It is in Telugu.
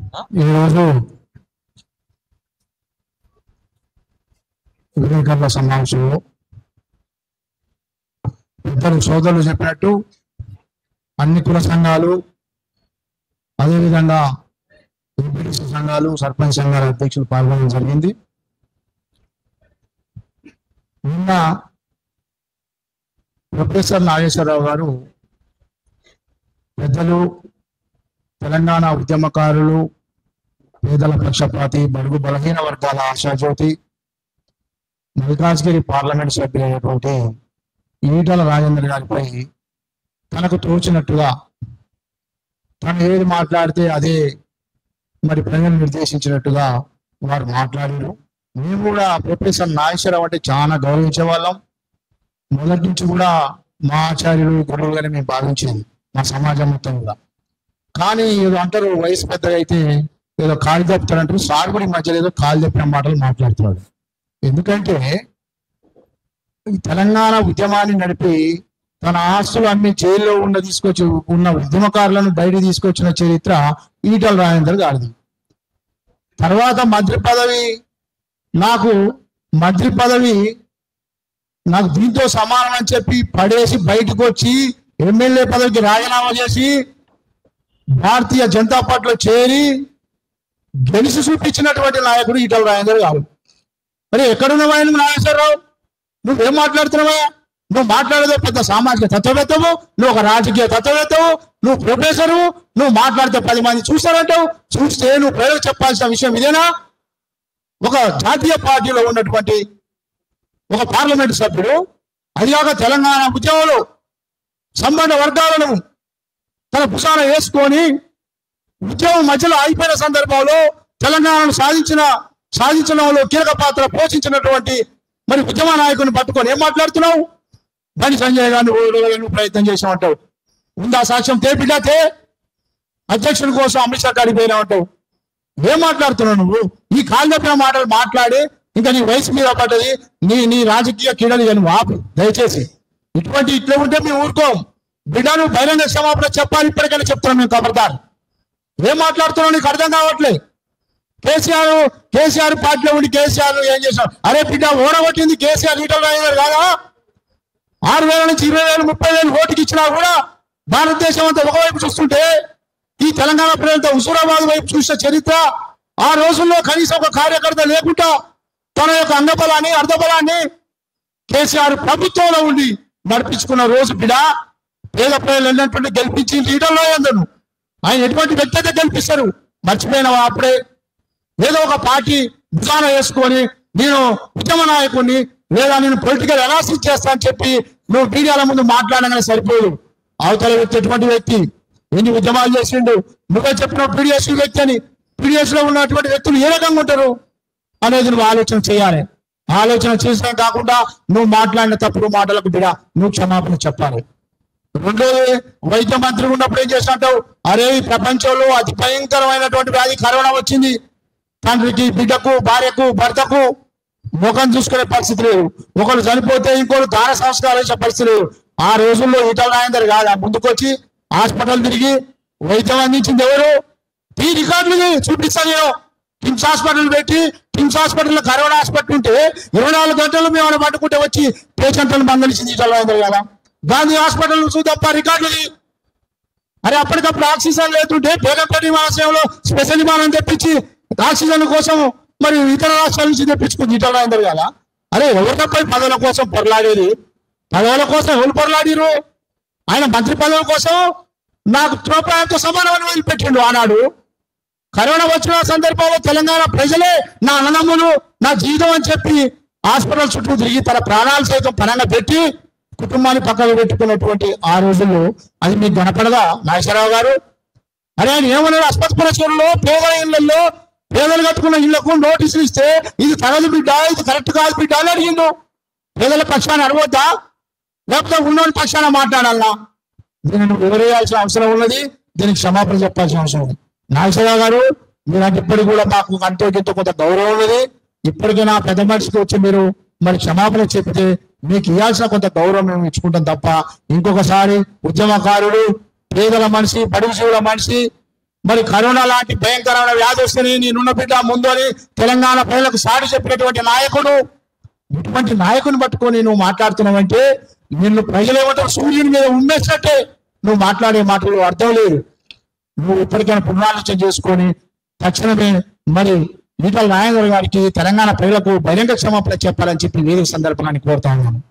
ఈరోజు విలేకరుల సమావేశంలో ఇద్దరు సోదరులు చెప్పినట్టు అన్ని కుల సంఘాలు, అదేవిధంగా ఎంపీటీసీ సంఘాలు, సర్పంచ్ సంఘాల అధ్యక్షులు పాల్గొనడం జరిగింది. నిన్న ప్రొఫెసర్ నాగేశ్వరరావు గారు పెద్దలు, తెలంగాణ ఉద్యమకారులు, పేదల పక్షపాతి, బడుగు బలహీన వర్గాల ఆశాజ్యోతి, మల్కాజ్గిరి పార్లమెంట్ సభ్యులైనటువంటి ఈటల రాజేందర్ గారిపై తనకు తోచినట్టుగా తను ఏది మాట్లాడితే అదే మరి ప్రజలు నిర్దేశించినట్టుగా వారు మాట్లాడారు. మేము కూడా ప్రొఫెసర్ నాగేశ్వరరావు అంటే చాలా గౌరవించే వాళ్ళం. మొదటి నుంచి కూడా మా ఆచార్యులు, గురువుగానే మేము భావించేది మా సమాజం మొత్తం కూడా. కానీ ఏదో అంటారు, వయసు పెద్దగా అయితే ఏదో కాలు చెప్తారంటారు, సాగుడి మధ్యలో ఏదో కాలు చెప్పిన మాటలు మాట్లాడుతున్నాడు. ఎందుకంటే తెలంగాణ ఉద్యమాన్ని నడిపి తన ఆస్తులు అన్ని జైల్లో ఉన్న ఉద్యమకారులను బయట తీసుకొచ్చిన చరిత్ర ఈటల రాజేందర్ గారిది. తర్వాత మంత్రి పదవి నాకు దీంతో సమానం అని చెప్పి పడేసి బయటకు వచ్చి ఎమ్మెల్యే పదవికి రాజీనామా చేసి భారతీయ జనతా పార్టీలో చేరి గెలిచి చూపించినటువంటి నాయకుడు ఈటల రాజేందర్ గారు. మరి ఎక్కడున్నావా నాగేశ్వరరావు? నువ్వేం మాట్లాడుతున్నావా? నువ్వు మాట్లాడేదో పెద్ద సామాజిక తత్వవేత్తవు, నువ్వు ఒక రాజకీయ తత్వవేత్తవు, నువ్వు ప్రొఫెసరు, నువ్వు మాట్లాడితే 10 మంది చూస్తారంటావు. చూస్తే నువ్వు ప్రజలకు చెప్పాల్సిన విషయం ఇదేనా? ఒక జాతీయ పార్టీలో ఉన్నటువంటి ఒక పార్లమెంట్ సభ్యుడు, అదిగాక తెలంగాణ ఉద్యమంలో సంబంధ వర్గాలను తన భుజాన వేసుకొని ఉద్యమం మధ్యలో అయిపోయిన సందర్భంలో తెలంగాణను సాధించడంలో కీలక పాత్ర పోషించినటువంటి మరి ఉద్యమ నాయకుని పట్టుకొని ఏం మాట్లాడుతున్నావు? బండి సంజయ్ గారిని నువ్వు ప్రయత్నం చేసామంటావు. ఉందా సాక్ష్యం? బిడ్డతే అధ్యక్షుడి కోసం అమిత్ షా గారికి పోయినామంటావు. ఏం మాట్లాడుతున్నావు నువ్వు? ఈ కాలు చెప్పిన మాటలు మాట్లాడి ఇంకా నీ వయసు మీద పడ్డది, నీ రాజకీయ క్రీడలు నువ్వు ఆపు దయచేసి. ఇట్లా ఉంటే మేము ఊరుకోం. బిడ్డ నువ్వు బహిరంగ క్షమాపణ చెప్పాలి. ఇప్పటికైనా చెప్తున్నాం మేము. ఖబర్దార్. ఏం మాట్లాడుతున్నావు? నీకు అర్థం కావట్లే. కేసీఆర్ పార్టీలో ఉండి కేసీఆర్ ఏం చేశాడు? అరే బిడ్డ, ఓడగొట్టింది కేసీఆర్, ఈటల రాజేందర్ కాదా? 6,000 నుంచి 20,000, 30,000 ఓటుకి ఇచ్చినా కూడా భారతదేశం అంతా ఒకవైపు చూస్తుంటే ఈ తెలంగాణ ప్రజలతో హుజూరాబాద్ వైపు చూసిన చరిత్ర. ఆ రోజుల్లో కనీసం ఒక కార్యకర్త లేకుండా తన యొక్క అంగబలాన్ని, అర్ధబలాన్ని కేసీఆర్ ప్రభుత్వంలో ఉండి నడిపించుకున్న రోజు బిడ్డ. పేద ప్రజలు ఎన్నటువంటి గెలిపించి ఈటల రాజేందర్ను ఆయన ఎటువంటి వ్యక్తి అయితే గెలిపిస్తారు? మర్చిపోయినావా? అప్పుడే ఏదో ఒక పార్టీ భుజాన వేసుకొని నేను ఉద్యమ నాయకుడిని లేదా నేను పొలిటికల్ అనాలిసిస్ చేస్తా అని చెప్పి నువ్వు మీడియాల ముందు మాట్లాడగానే సరిపోదు. అవతల వ్యక్తి ఎటువంటి వ్యక్తి, ఎన్ని ఉద్యమాలు చేసిండు, నువ్వే చెప్పిన పీడిఎస్ వ్యక్తి అని. పీడిఎస్ లో ఉన్నటువంటి వ్యక్తులు ఏ రకంగా ఉంటారు అనేది నువ్వు ఆలోచన చేయాలి. ఆలోచన చేసిన కాకుండా నువ్వు మాట్లాడిన తప్పుడు మాటలకు బిడ్డ నువ్వు క్షమాపణ చెప్పాలి. రెండోది, వైద్య మంత్రి ఉన్నప్పుడు ఏం చేసినట్టావు? అరే ఈ ప్రపంచంలో అతి భయంకరమైనటువంటి వ్యాధి కరోనా వచ్చింది. తండ్రికి, బిడ్డకు, భార్యకు, భర్తకు ముఖం చూసుకునే పరిస్థితి లేదు. ఒకరు చనిపోతే ఇంకోరు దాన సంస్కారం చేసే పరిస్థితి లేదు. ఆ రోజుల్లో ఈటల రాజేందర్ కాదు ముందుకొచ్చి హాస్పిటల్ తిరిగి వైద్యం అందించింది ఎవరు? ఈ రికార్డులు చూపిస్తాను నేను. కిమ్స్ హాస్పిటల్ పెట్టి, కిమ్స్ హాస్పిటల్లో కరోనా హాస్పిటల్ ఉంటే 24 గంటలు మేము పట్టుకుంటే వచ్చి పేషెంట్లను మందలించింది ఈటల రాజేందర్ కదా. గాంధీ హాస్పిటల్ చూద్దాం రికార్డులు. అరే అప్పటికప్పుడు ఆక్సిజన్ లేకుంటే బేగంపేట విమానాశ్రయంలో స్పెషల్ విమానం తెప్పించి ఆక్సిజన్ కోసం మరి ఇతర రాష్ట్రాల నుంచి తెప్పించుకుంది ఈటల రాజేందర్ కదా. అరే ఎవరికపై పదవుల కోసం పొరలాడేది? పదవుల కోసం ఎవరు పొరలాడిరు? ఆయన మంత్రి పదవుల కోసం నాకు త్రోపాయంతో సమానమని వదిలిపెట్టిండు ఆనాడు. కరోనా వచ్చిన సందర్భంలో తెలంగాణ ప్రజలే నా అన్నదమ్ములు, నా జీవితం అని చెప్పి హాస్పిటల్ చుట్టూ తిరిగి తన ప్రాణాలు సైతం పరంగా పెట్టి కుటుంబాన్ని పక్కకు పెట్టుకున్నటువంటి ఆ రోజుల్లో అది మీకు కనపడదా నాగేశ్వరరావు గారు? అరే ఆయన ఏమన్నాడు? ఆసుపత్రి పరిసరంలో పేదల ఇళ్లలో పేదలు కట్టుకున్న ఇళ్లకు నోటీసులు ఇస్తే ఇది తగదు బిడ్డ, ఇది కరెక్ట్ కాదు బిడ్డ అని అడిగిండు. పేదల పక్షాన్ని అడగొద్దా? లేకపోతే ఉన్నోని పక్షాన మాట్లాడాలా? దీన్ని వివరేయాల్సిన అవసరం ఉన్నది. దీనికి క్షమాపణ చెప్పాల్సిన అవసరం ఉంది. నాగేశ్వరరావు గారు, మీరంటే ఇప్పటికి కూడా మాకు అంతో కొంత గౌరవం ఉన్నది. ఇప్పటికైనా పెద్ద మనిషికి వచ్చి మీరు మరి క్షమాపణ చెప్తే మీకు ఇవ్వాల్సిన కొంత గౌరవం మేము ఇచ్చుకుంటాం తప్ప ఇంకొకసారి ఉద్యమకారుడు, పేదల మనిషి, బడుగు జీవుల మనిషి, మరి కరోనా లాంటి భయంకరమైన వ్యాధి వస్తేనే నేనున్న బిడ్డ ముందు అని తెలంగాణ ప్రజలకు సాటి చెప్పినటువంటి నాయకుడు, ఇటువంటి నాయకుని పట్టుకొని నువ్వు మాట్లాడుతున్నావంటే నిన్ను ప్రజలు ఏమంటారు, సూర్యుని మీద ఉమ్మేసినట్టే నువ్వు మాట్లాడే మాటలు అర్థం లేదు. నువ్వు ఇప్పటికైనా పునరాలోచన చేసుకొని తక్షణమే మరి ఈటల రాజేందర్ గారికి తెలంగాణ ప్రజలకు బహిరంగ క్షమాపణ చెప్పాలని చెప్పి వేరే సందర్భాన్ని కోరుతా ఉన్నాను.